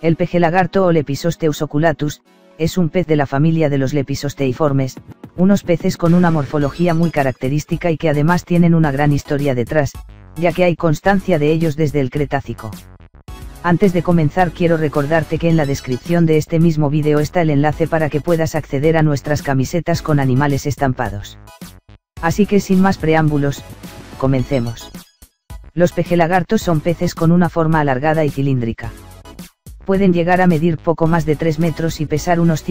El pejelagarto o Lepisosteus oculatus, es un pez de la familia de los lepisosteiformes, unos peces con una morfología muy característica y que además tienen una gran historia detrás, ya que hay constancia de ellos desde el Cretácico. Antes de comenzar quiero recordarte que en la descripción de este mismo vídeo está el enlace para que puedas acceder a nuestras camisetas con animales estampados. Así que sin más preámbulos, comencemos. Los pejelagartos son peces con una forma alargada y cilíndrica. Pueden llegar a medir poco más de 3 metros y pesar unos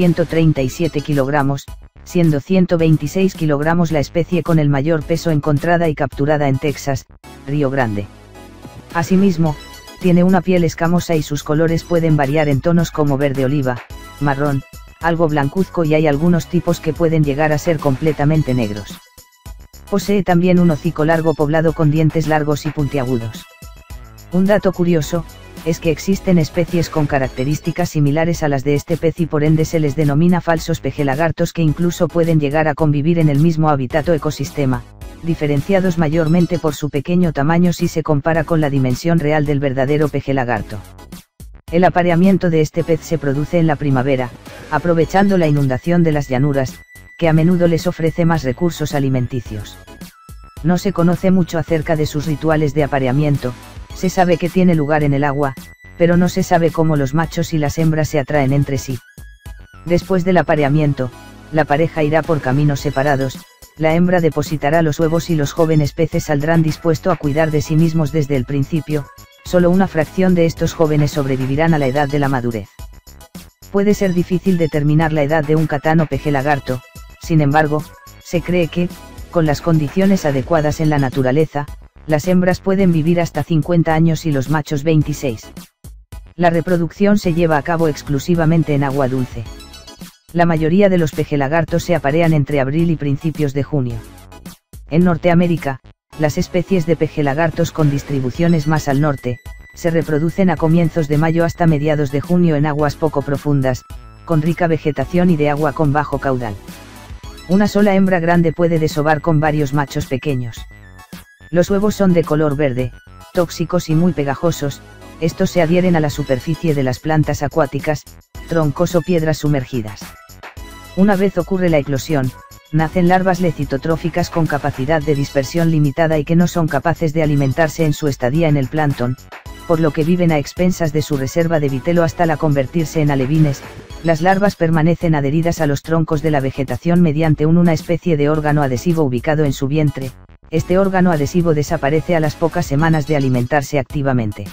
137 kilogramos, siendo 126 kilogramos la especie con el mayor peso encontrada y capturada en Texas, Río Grande. Asimismo, tiene una piel escamosa y sus colores pueden variar en tonos como verde oliva, marrón, algo blancuzco y hay algunos tipos que pueden llegar a ser completamente negros. Posee también un hocico largo poblado con dientes largos y puntiagudos. Un dato curioso, es que existen especies con características similares a las de este pez y por ende se les denomina falsos pejelagartos que incluso pueden llegar a convivir en el mismo hábitat o ecosistema, diferenciados mayormente por su pequeño tamaño si se compara con la dimensión real del verdadero pejelagarto. El apareamiento de este pez se produce en la primavera, aprovechando la inundación de las llanuras, que a menudo les ofrece más recursos alimenticios. No se conoce mucho acerca de sus rituales de apareamiento. Se sabe que tiene lugar en el agua, pero no se sabe cómo los machos y las hembras se atraen entre sí. Después del apareamiento, la pareja irá por caminos separados, la hembra depositará los huevos y los jóvenes peces saldrán dispuestos a cuidar de sí mismos desde el principio, solo una fracción de estos jóvenes sobrevivirán a la edad de la madurez. Puede ser difícil determinar la edad de un catán o pejelagarto, sin embargo, se cree que, con las condiciones adecuadas en la naturaleza, las hembras pueden vivir hasta 50 años y los machos 26. La reproducción se lleva a cabo exclusivamente en agua dulce. La mayoría de los pejelagartos se aparean entre abril y principios de junio. En Norteamérica, las especies de pejelagartos con distribuciones más al norte, se reproducen a comienzos de mayo hasta mediados de junio en aguas poco profundas, con rica vegetación y de agua con bajo caudal. Una sola hembra grande puede desovar con varios machos pequeños. Los huevos son de color verde, tóxicos y muy pegajosos, estos se adhieren a la superficie de las plantas acuáticas, troncos o piedras sumergidas. Una vez ocurre la eclosión, nacen larvas lecitotróficas con capacidad de dispersión limitada y que no son capaces de alimentarse en su estadía en el plancton, por lo que viven a expensas de su reserva de vitelo hasta la convertirse en alevines. Las larvas permanecen adheridas a los troncos de la vegetación mediante una especie de órgano adhesivo ubicado en su vientre. Este órgano adhesivo desaparece a las pocas semanas de alimentarse activamente.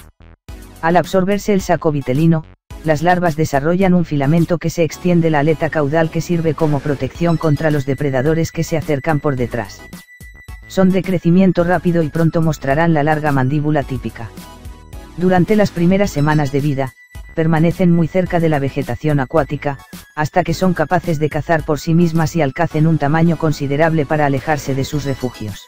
Al absorberse el saco vitelino, las larvas desarrollan un filamento que se extiende la aleta caudal que sirve como protección contra los depredadores que se acercan por detrás. Son de crecimiento rápido y pronto mostrarán la larga mandíbula típica. Durante las primeras semanas de vida, permanecen muy cerca de la vegetación acuática, hasta que son capaces de cazar por sí mismas y alcancen un tamaño considerable para alejarse de sus refugios.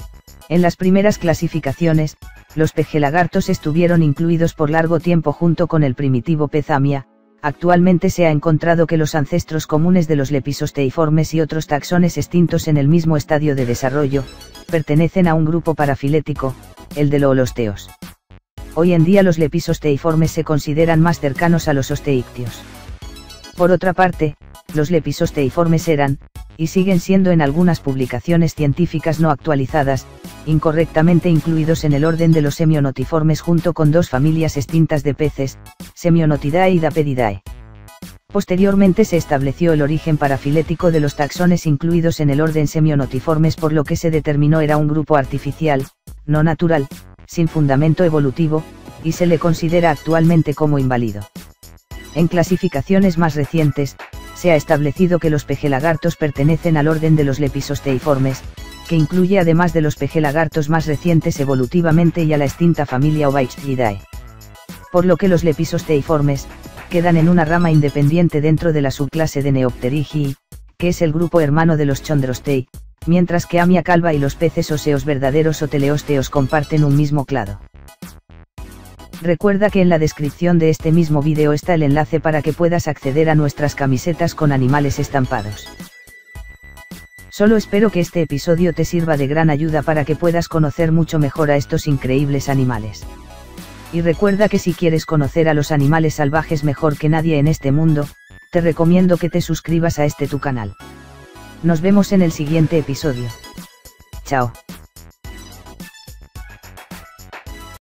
En las primeras clasificaciones, los pejelagartos estuvieron incluidos por largo tiempo junto con el primitivo pez amia. Actualmente se ha encontrado que los ancestros comunes de los lepisosteiformes y otros taxones extintos en el mismo estadio de desarrollo, pertenecen a un grupo parafilético, el de los holosteos. Hoy en día los lepisosteiformes se consideran más cercanos a los osteictios. Por otra parte, los lepisosteiformes eran, y siguen siendo en algunas publicaciones científicas no actualizadas, incorrectamente incluidos en el orden de los semionotiformes junto con dos familias extintas de peces, Semionotidae y Dapedidae. Posteriormente se estableció el origen parafilético de los taxones incluidos en el orden semionotiformes, por lo que se determinó era un grupo artificial, no natural, sin fundamento evolutivo, y se le considera actualmente como inválido. En clasificaciones más recientes, se ha establecido que los pejelagartos pertenecen al orden de los lepisosteiformes, que incluye además de los pejelagartos más recientes evolutivamente y a la extinta familia Ovyctelidae. Por lo que los lepisosteiformes quedan en una rama independiente dentro de la subclase de Neopterygii, que es el grupo hermano de los Chondrostei, mientras que Amia calva y los peces óseos verdaderos o teleósteos comparten un mismo clado. Recuerda que en la descripción de este mismo vídeo está el enlace para que puedas acceder a nuestras camisetas con animales estampados. Solo espero que este episodio te sirva de gran ayuda para que puedas conocer mucho mejor a estos increíbles animales. Y recuerda que si quieres conocer a los animales salvajes mejor que nadie en este mundo, te recomiendo que te suscribas a tu canal. Nos vemos en el siguiente episodio. Chao.